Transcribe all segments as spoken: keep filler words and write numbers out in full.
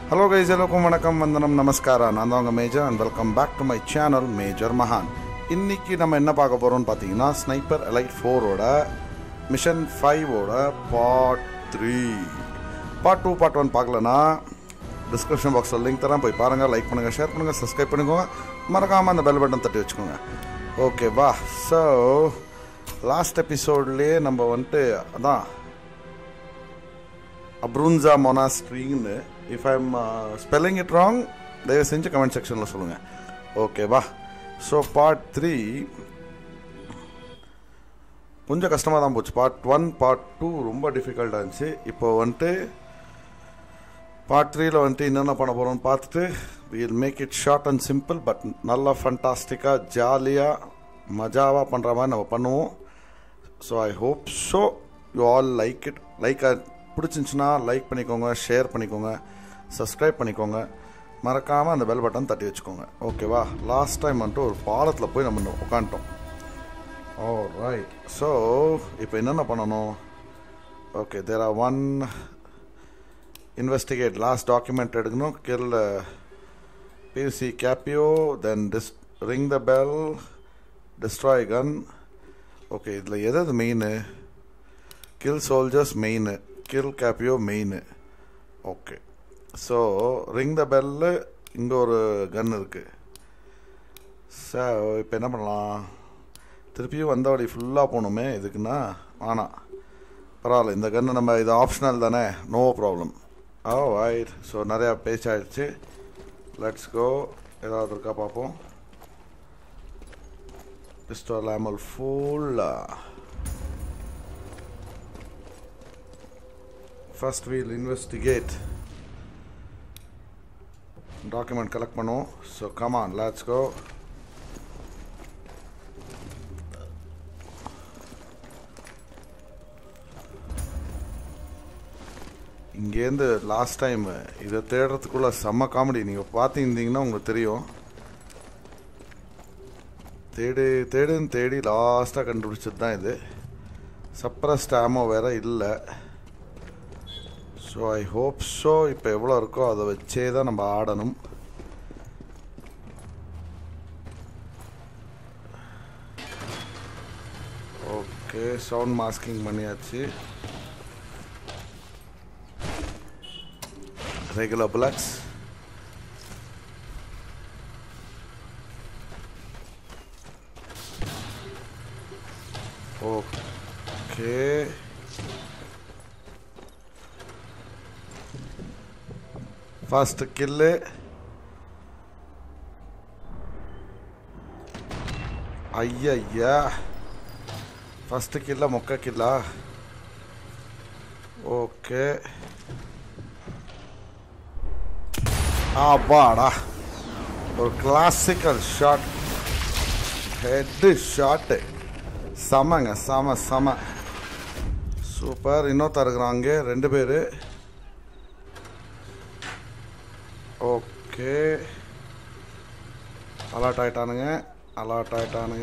Hello guys, welcome, vanakkam, vandanam, namaskara. நான் தான் உங்க major and welcome back to my channel major மகான். இன்னைக்கு நம்ம என்ன பார்க்க போறோம்னு பார்த்தீங்கன்னா ஸ்னைப்பர் எலைட் ஃபோர் ஓட மிஷன் ஃபைவ் ஓட part three. Part two part one பார்க்கலனா டிஸ்கிரிப்ஷன் பாக்ஸில் லிங்க் தரேன், போய் பாருங்கள், லைக் பண்ணுங்கள், ஷேர் பண்ணுங்கள், சப்ஸ்கிரைப் பண்ணிக்கோங்க, மறக்காமல் அந்த பெல் பட்டன் தட்டி வச்சுக்கோங்க. ஓகேவா? ஸோ லாஸ்ட் எபிசோட்லேயே நம்ம வந்துட்டு அதான் அப்ரூன்ஸா மொனாஸ்ட்ரின்னு, if I am spelling it wrong தயவு செஞ்சு கமெண்ட் செக்ஷனில் சொல்லுங்கள். ஓகேவா? ஸோ பார்ட் த்ரீ கொஞ்சம் கஷ்டமாக தான் போச்சு. பார்ட் ஒன் பார்ட் டூ ரொம்ப டிஃபிகல்ட்டாக இருந்துச்சு. இப்போ வந்துட்டு பார்ட் த்ரீயில் வந்துட்டு என்னென்ன பண்ண போகிறோம்னு பார்த்துட்டு will make it short and simple, but நல்லா ஃபண்டாஸ்டிக்காக ஜாலியாக மஜாவாக பண்ணுற மாதிரி நம்ம பண்ணுவோம். So I hope so you all like it. Like பிடிச்சிருந்துச்சுன்னா லைக் பண்ணிக்கோங்க, ஷேர் பண்ணிக்கோங்க, சப்ஸ்கிரைப் பண்ணிக்கோங்க, மறக்காமல் அந்த பெல் பட்டன் தட்டி வச்சுக்கோங்க. ஓகேவா? லாஸ்ட் டைம் வந்துட்டு ஒரு பாலத்தில் போய் நம்ம உட்காந்துட்டோம். ஓ ரைட். ஸோ இப்போ என்னென்ன பண்ணணும்? Okay, there are one investigate, last document எடுக்கணும், கில் பிசி Cappio, then this ring the bell, destroy gun. Okay, இதில் எது main? Kill soldiers main, kill Cappio main. Okay, so ring the bell, இங்கே ஒரு கன் இருக்குது. ஸோ இப்போ என்ன பண்ணலாம்? திருப்பியும் வந்த வழி ஃபுல்லாக போகணுமே, இதுக்குன்னா ஆனால் பரவாயில்ல, இந்த கன்று நம்ம இது ஆப்ஷனல் தானே, no problem. Oh right. So நிறையா பேச்சாயிடுச்சு, லெட்ஸ் கோ. ஏதாவது இருக்கா பார்ப்போம். பிஸ்டல் ஆமல் ஃபுல்லாக. First we'll investigate. Document collect பண்ணுவோம். So come on, let's go. இங்கேருந்து லாஸ்ட் டைம் இதை தேடுறதுக்குள்ள செம்ம காமெடி. நீங்கள் பார்த்துருந்தீங்கன்னா உங்களுக்கு தெரியும். தேடி தேடுன்னு தேடி லாஸ்ட்டாக கண்டுபிடிச்சது தான் இது. சப்ரஸ்ட் ஆமோ வேறு இல்லை. ஸோ ஐ ஹோப் ஸோ இப்போ எவ்வளோ இருக்கோ அதை வச்சே தான் நம்ம ஆடணும். ஓகே, சவுண்ட் மாஸ்கிங் பண்ணியாச்சு. Regular bullets. Okay, first kill. ஐயா, ஃபர்ஸ்ட் கில்ல மொக்க கில்லா? ஓகே, ஆபாடா, ஒரு கிளாசிக்கல் ஷாட், ஹெட்டு ஷாட்டு. செமங்க, செம செம சூப்பர். இன்னொருத்தர் இருக்கிறாங்க, ரெண்டு பேர். ஓகே, அலர்ட் ஆகிட்டானுங்க, அலர்ட் ஆகிட்டானுங்க.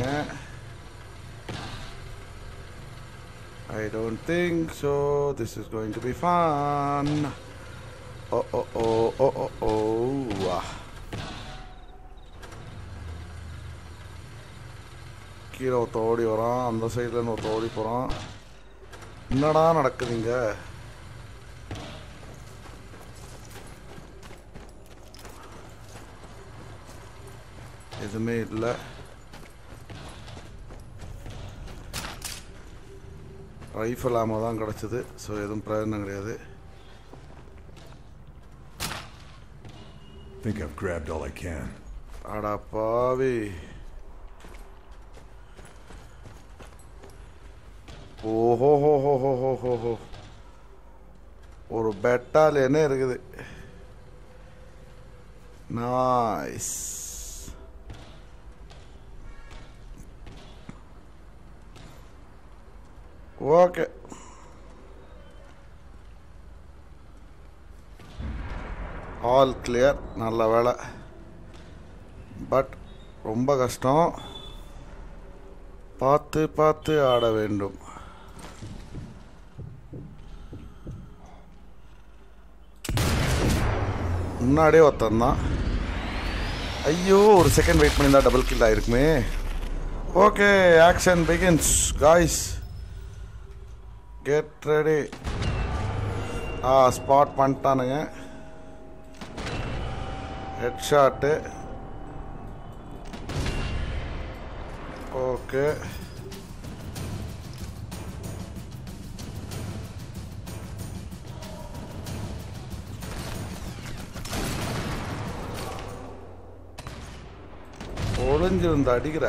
I don't think so this is going to be fun. Oh oh oh oh oh oh வா. கீழே ஒருத்த ஓடி வரான், அந்த சைடில் ஒருத்த ஓடி போகிறான். என்னடா நடக்குதுங்க? எதுவுமே இல்லை. ரைஃபிள் ஆமோ தான் கிடச்சிது. ஸோ எதுவும் பிரயோஜனம் கிடையாது. Think I've grabbed all I can. அடா பாவி. ஓஹோ ஹோ ஹோ ஹோ ஹோ ஹோ ஹோ ஒரு பெட்டாலியனே இருக்குது. நைஸ். Okay, all clear. நல்ல வேலை, பட் ரொம்ப கஷ்டம். பார்த்து பார்த்து ஆட வேண்டும். முன்னாடியே ஒருத்தன் தான். ஐயோ ஒரு செகண்ட் வெயிட் பண்ணியிருந்தா டபுள் கில் ஆயிருக்குமே. Okay action begins guys, get ready. ஆ ஸ்பாட் பண்ணிட்டானுங்க. Head shot. ஓகே ஒளிஞ்சிருந்து அடிக்கிற.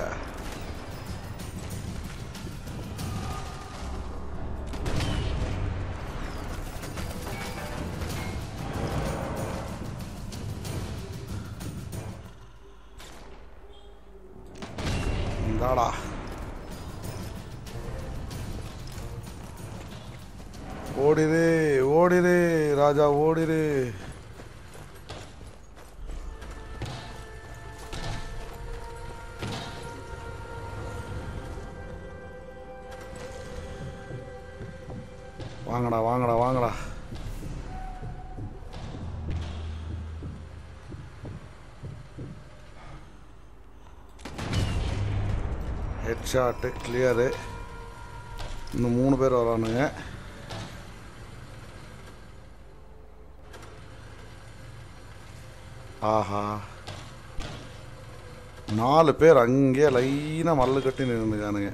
இந்தாடா ஓடிரு ஓடிரு ராஜா ஓடிரு. வாங்கடா வாங்கடா வாங்கடா. Head shot clear. இன்னும் மூணு பேர் வரானுங்க. ஆஹா நாலு பேர் அங்கே லைனாக மல்லு கட்டி நின்றுக்கானுங்க.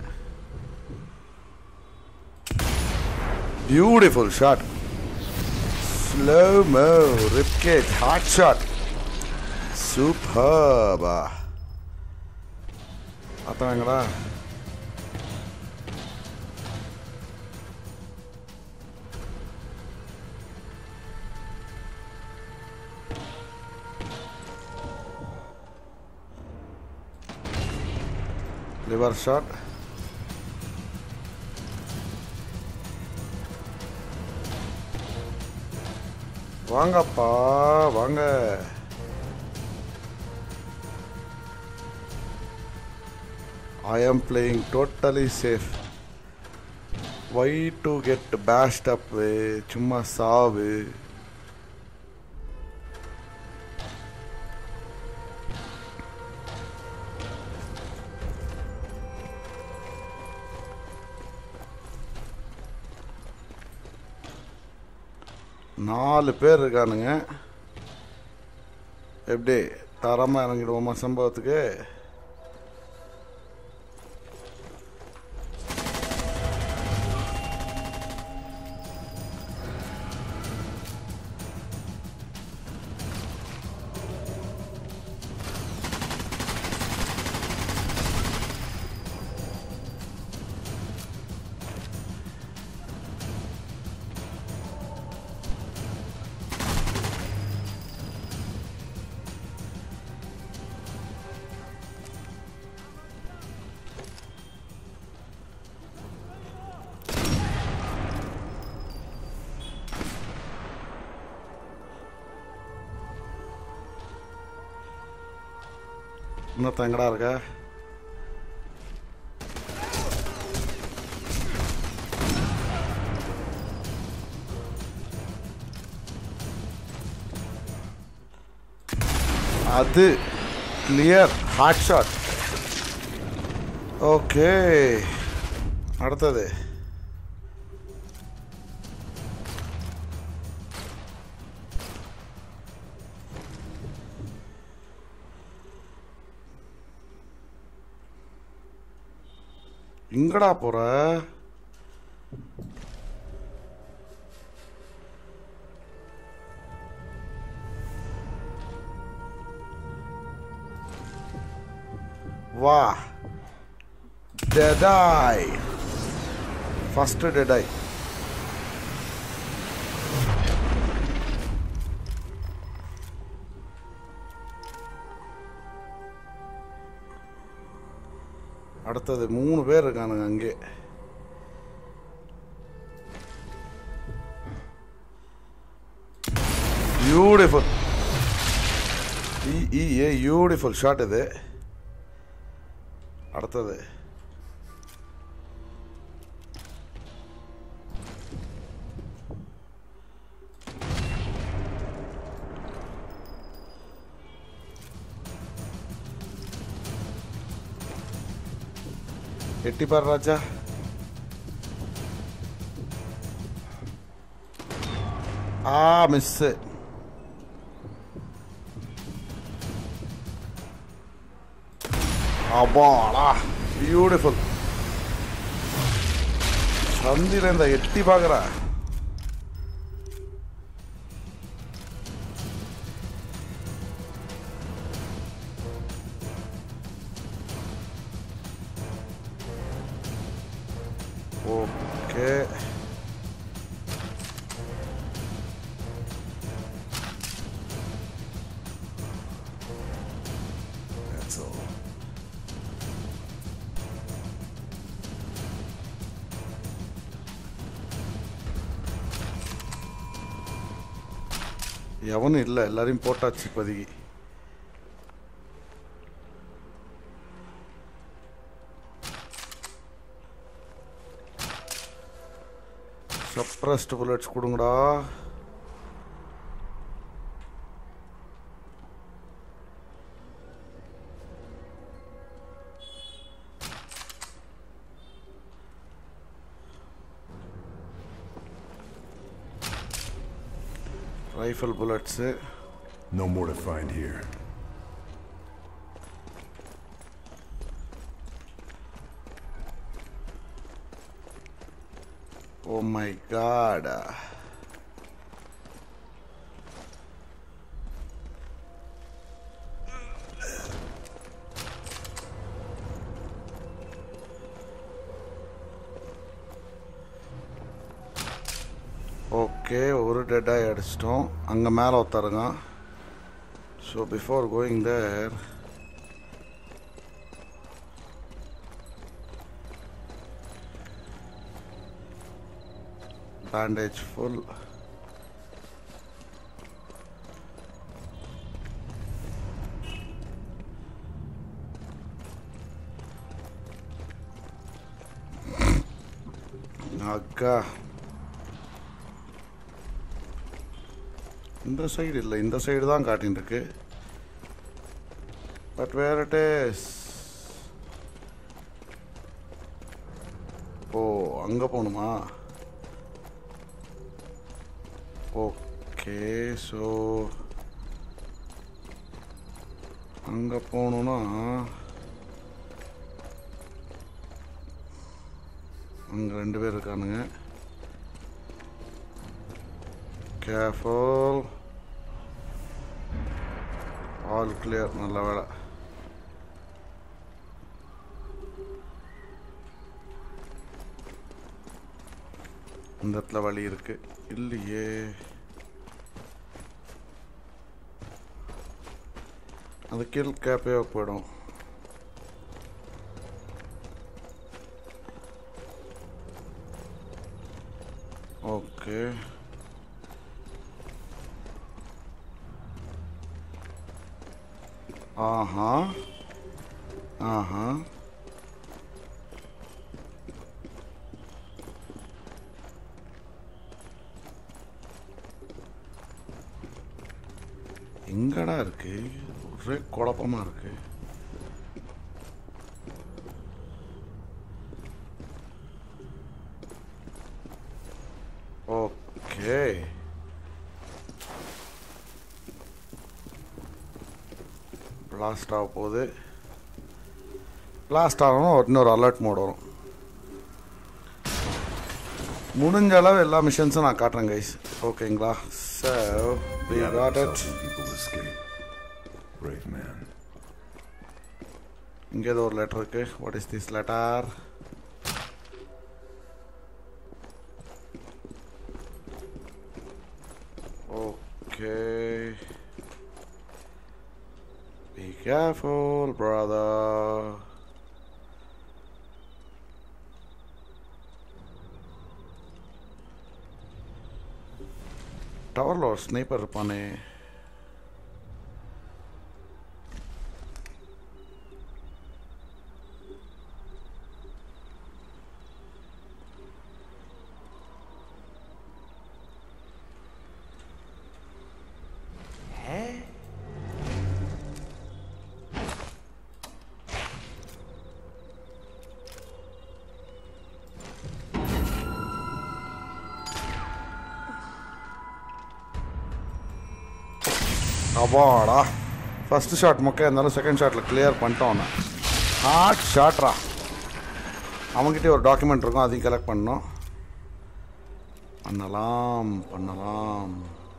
Beautiful shot. Slow mo, ribcage, hot shot. Superb. அத்தவங்களா லிவர் ஷாட். வாங்கப்பா வாங்க. I am playing totally safe. Why to get bashed up? சும்மா சாவு. நாலு பேர் இருக்கானுங்க. எப்படி தரமாக இறங்கிடுவோமா சம்பவத்துக்கு? இன்னொருத்தன் எங்கடா இருக்க? அது கிளியர் ஹாட் ஷாட். ஓகே அடுத்தது எங்கடா போற? வா டெடாய். ஃபர்ஸ்ட் டெடாய். அடுத்தது மூணு பேர் இருக்கானுங்க அங்கே. பியூட்டிஃபுல் ஏ பியூட்டிஃபுல் ஷாட் இது. அடுத்தது எட்டி பாரு ராஜா. ஆ மிஸ்ஸு. அப்பாடா பியூட்டிஃபுல். சந்தில இந்த எட்டி பார்க்குறா. ஓகே எவனும் இல்லை, எல்லாரையும் போட்டாச்சு இப்போதைக்கு. சப்ரஸ்ட் புல்லட்ஸ் கொடுங்கடா. Rifle bullets. No more to find here. Oh my god. Okay, ஒரு டெட்டாக அடிச்சிட்டோம். அங்கே மேலே ஒருத்தருங்க. So before going there bandage full. அக்கா இந்த சைடு இல்லை, இந்த சைடு தான் காட்டின்னு இருக்கு. But where it is. Oh அங்கே போகணுமா? ஓகே, ஸோ அங்கே போகணுன்னா அங்கே ரெண்டு பேர் இருக்கானுங்க. கேர்ஃபுல். All clear. நல்ல வேலை. இந்த இடத்துல வழி இருக்கு இல்லையே? அது கீழ் கேப்பே போயிடும். ஓகே, ஆஹா ஆஹா எங்கடா இருக்கு? ஒரே குழப்பமா இருக்கு. ஓகே, பிளாஸ்ட் ஆக போகுது. பிளாஸ்ட் ஆகணும், இன்னொரு அலர்ட் மோட் வரும். முடிஞ்ச அளவு எல்லா மிஷன்ஸும் நான் காட்டுறேன் கைஸ். ஓகேங்களா? So we got it. Brave man. இங்கே ஏதோ ஒரு லெட்டர் இருக்கு. What is this letter? Okay. Be careful, brother. டவரில் ஒரு ஸ்னைப்பர் இருப்பானே. அப்பாடா ஃபஸ்ட்டு ஷாட் மொக்க இருந்தாலும் செகண்ட் ஷாட்டில் கிளியர் பண்ணிட்டோம். ஹார்ட் ஷாட்ரா. அவங்ககிட்டே ஒரு டாக்குமெண்ட் இருக்கும், அதையும் கலெக்ட் பண்ணோம். பண்ணலாம் பண்ணலாம்.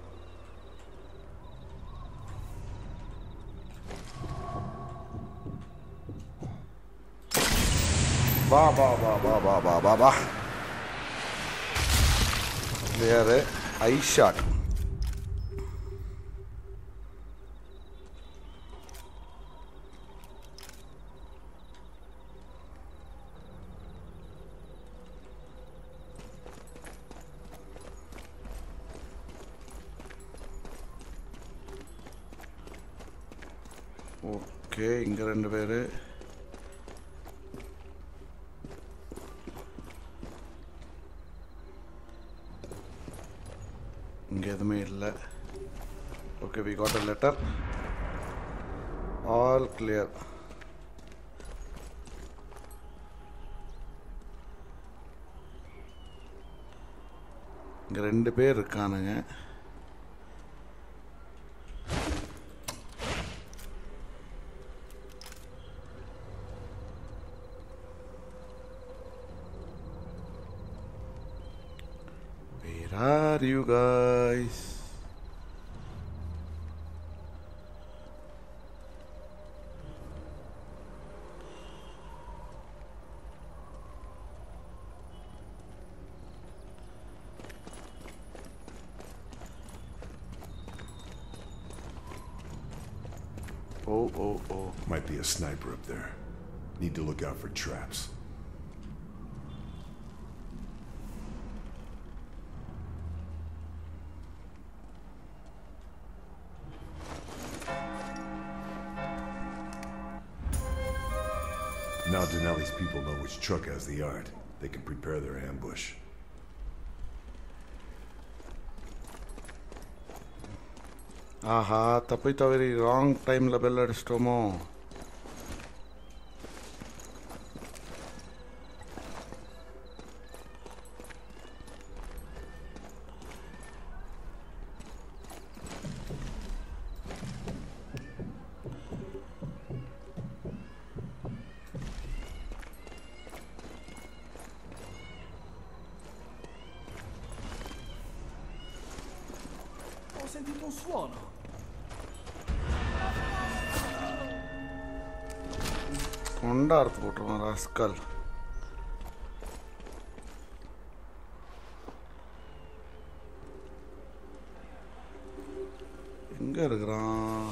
பா பா பா பா பா பா பா பா கிளியரு. ஐ ஷாட். ஓகே, இங்கே ரெண்டு பேர். இங்கே எதுவுமே இல்லை. Okay, we got a letter. All clear. இங்கே ரெண்டு பேர் இருக்கானுங்க. Where are you guys? Oh, oh, oh. Might be a sniper up there. Need to look out for traps. Now Denali's people know which truck has the art. They can prepare their ambush. ஆஹா, தப்பி தவறி wrong டைமில் bell அடிச்சிட்டோமோ. Ho sentito un suono. கொண்டா அறுத்து போட்டுருவோம் rascal. எங்க இருக்கிறான்?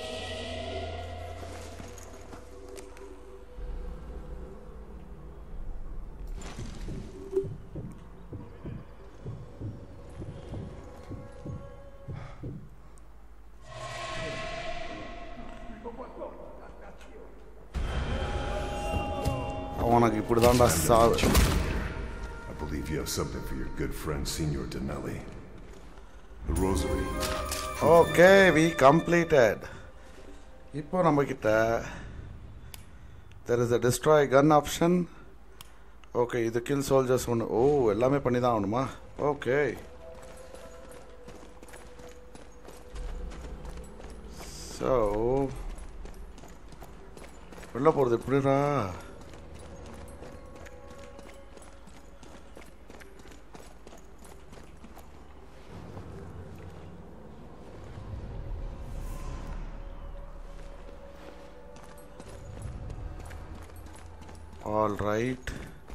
அவனுக்கு இப்படி தான்டா சாவு. I believe you have something for your good friend, Signor Denali. The rosary. Okay, we completed. இப்போ நம்ம கிட்ட there is a destroy gun option. Okay, இது கில் சோல்ஜர்ஸ் ஒன்று. ஓ, எல்லாமே பண்ணி தான் ஆகணுமா? ஓகே. ஸோ வெளில போகிறது எப்படிடா? All right.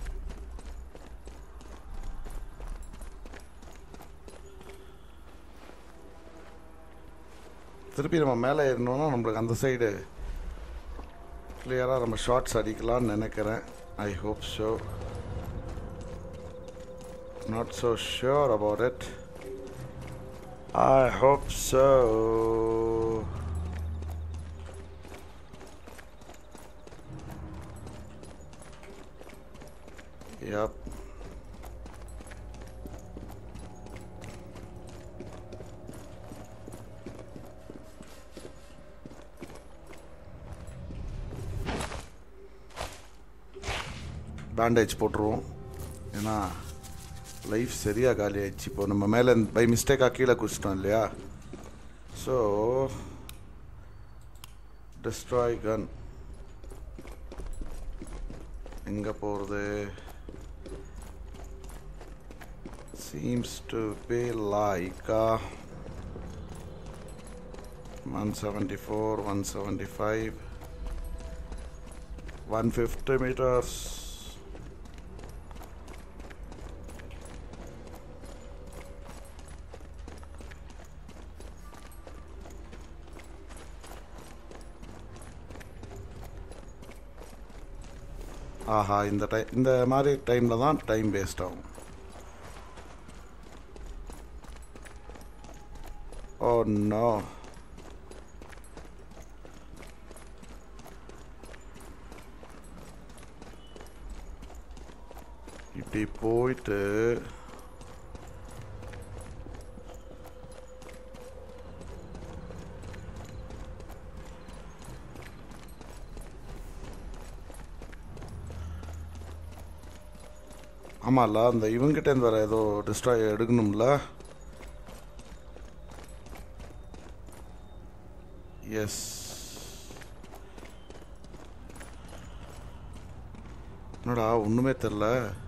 திருப்பி நம்ம மேலே ஏறணும்னா நம்மளுக்கு அந்த சைடு கிளியராக நம்ம ஷார்ட்ஸ் அடிக்கலாம்னு நினைக்கிறேன். I hope so. Not so sure about it. I hope so. Yep. Bandage போட்டுருவோம். ஏன்னா லைஃப் சரியாக காலி ஆயிடுச்சு. இப்போ நம்ம மேலே பை மிஸ்டேக்காக கீழே குடிச்சிட்டோம் இல்லையா? ஸோ destroy gun எங்க போறது seems to be like uh, one seventy-four, one seventy-five, one fifty meters. ஆஹா இந்த டைம் இந்த மாதிரி டைமில் தான் டைம் வேஸ்ட் ஆகும். ஓ நோ, இப்படி போயிட்டு ஆமாம்ல அந்த இவங்கிட்டேருந்து வேறு ஏதோ டிஸ்ட்ராய் எடுக்கணும்ல. எஸ், என்னடா ஒன்றுமே தெரில.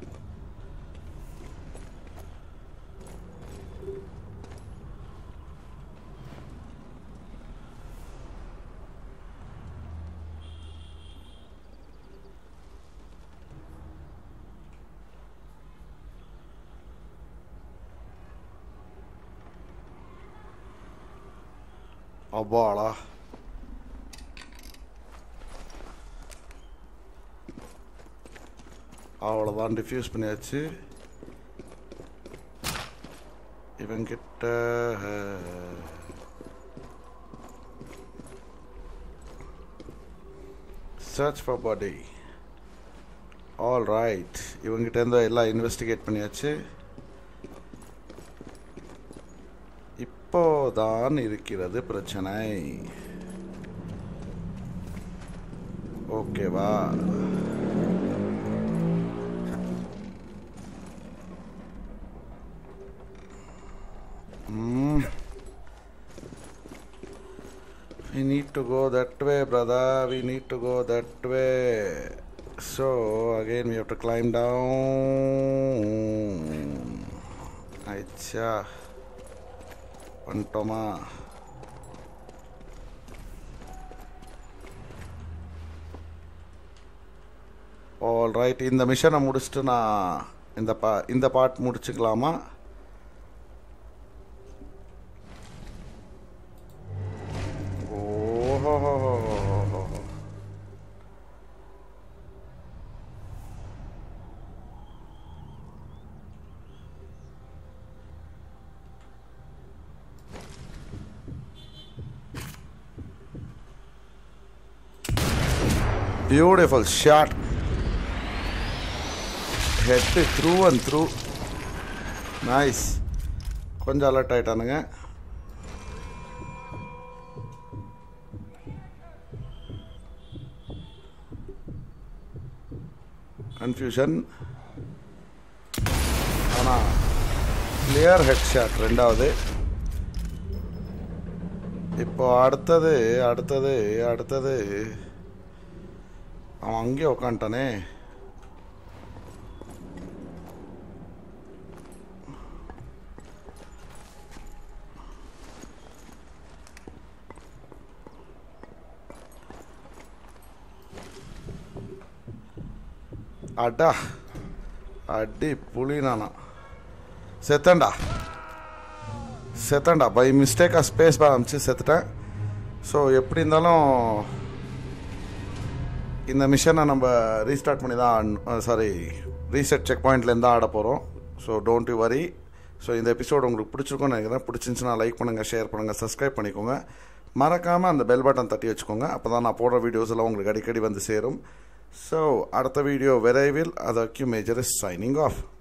அப்பாடா, அவ்வளோதான், டிஃப்யூஸ் பண்ணியாச்சு. இவங்கிட்ட search for body. All right, இவங்கிட்ட இருந்து எல்லாம் இன்வெஸ்டிகேட் பண்ணியாச்சு. இப்போதான் இருக்கிறது பிரச்சனை. ஓகேவா, hmm. We need to go that way, brother. We need to go that way. So again we have to climb down. Aicha பண்டோமா. ஆல் ரைட், இந்த மிஷனை முடிச்சுட்டு நான் இந்த பா இந்த பார்ட் முடிச்சுக்கலாமா? ஓஹோ, beautiful shot, head through and through, nice. கொஞ்சம் அலர்ட் ஆயிட்டானுங்க. கன்ஃபியூஷன், ஆனால் கிளியர் ஹெட் ஷாட் ரெண்டாவது. இப்போ அடுத்தது அடுத்தது அடுத்தது அவன் அங்கேயே உக்காண்டானே. அடா அடி புலி, நானா செத்தண்டா செத்தண்டா பை மிஸ்டேக்காக ஸ்பேஸ் பார் அமைச்சு செத்துட்டேன். ஸோ எப்படி இருந்தாலும் இந்த மிஷனை நம்ம ரீஸ்டார்ட் பண்ணி தான், சாரி ரீசெட் செக் பாயிண்ட்லேருந்து தான் ஆட போகிறோம். So don't you worry. ஸோ இந்த எபிசோடு உங்களுக்கு பிடிச்சிருக்கோன்னு நினைக்கிறேன். பிடிச்சிருந்துச்சுன்னா லைக் பண்ணுங்கள், ஷேர் பண்ணுங்கள், சப்ஸ்கிரைப் பண்ணிக்கோங்க. மறக்காமல் அந்த பெல் பட்டன் தட்டி வச்சுக்கோங்க. அப்போ தான் நான் போடுற வீடியோஸ் எல்லாம் உங்களுக்கு அடிக்கடி வந்து சேரும். ஸோ அடுத்த வீடியோ விரைவில். அதற்கு மேஜர் இஸ் சைனிங் ஆஃப்.